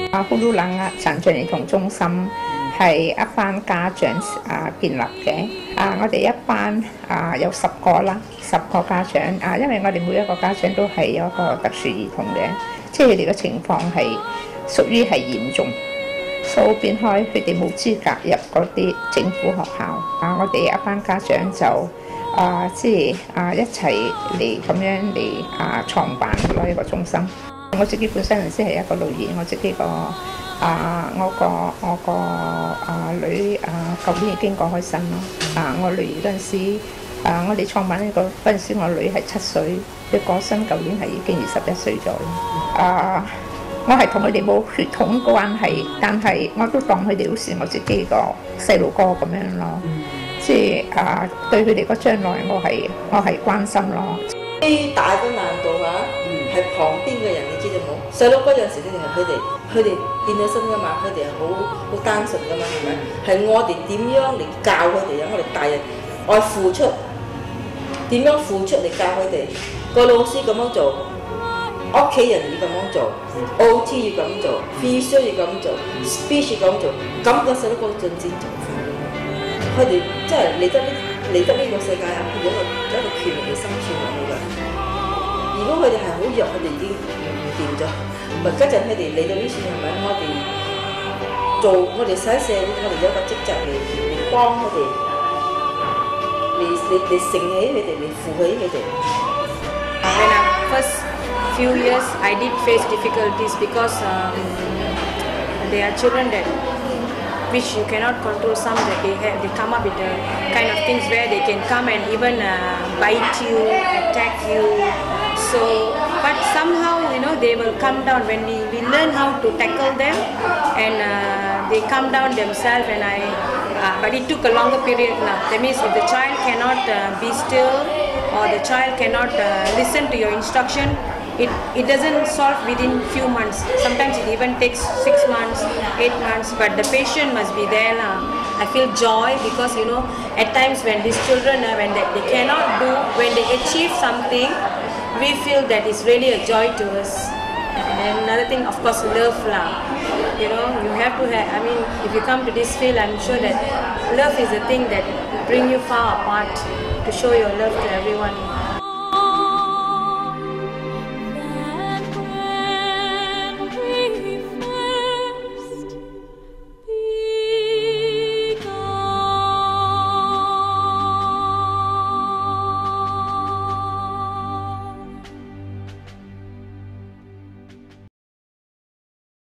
呼嚕冷殘障兒童中心係一班家長建立嘅。我哋一班有10個啦，10個家長因為我哋每一個家長都係有一個特殊兒童嘅，即係佢哋嘅情況係屬於係嚴重，所以變開佢哋冇資格入嗰啲政府學校。我哋一班家長就即係一齊嚟咁樣嚟創辦咗一個中心。我自己本身先係一個老二，我自己我個女舊年已經過開身咯。我女兒嗰陣時，我哋創辦呢個嗰陣時，我女係7歲，佢過身舊年係已經21歲咗。我係同佢哋冇血統關係，但係我都當佢哋好似我自己個細路哥咁樣咯。即係對佢哋個將來，我係關心咯。 最大嘅難度係旁邊嘅人，你知道冇？細佬嗰陣時，佢哋變咗身噶嘛，佢哋係好單純噶嘛，係咪？係我哋點樣嚟教佢哋啊？我哋大人愛付出，點樣付出嚟教佢哋？個老師咁樣做，屋企人要咁樣做 ，OT 要咁做 ，physio 要咁做 ，speech 要咁做，咁個細佬哥進展仲快。佢哋即係嚟得呢個世界佢哋有一個權利嚟生存落去㗎。如果佢哋係好弱，佢哋已經唔掂咗。咪家陣佢哋嚟到呢處係咪？我哋使社會，我哋有一個職責嚟幫佢哋，嚟承起佢哋，嚟扶起佢哋。 When I first few years, I did face difficulties because there are children that which you cannot control. Some that they come up with the kind of things where they can come and even bite you, attack you. So, but somehow they will come down when we learn how to tackle them, and they come down themselves. And but it took a longer period now. That means if the child cannot be still, or the child cannot listen to your instruction, it doesn't solve within few months. Sometimes it even takes 6 months, 8 months, but the patient must be there now. I feel joy because at times when these children when they cannot do, when they achieve something, we feel that it's really a joy to us. And another thing, of course, love lah. You have to have, if you come to this field, I'm sure that love is a thing that bring you far apart to show your love to everyone.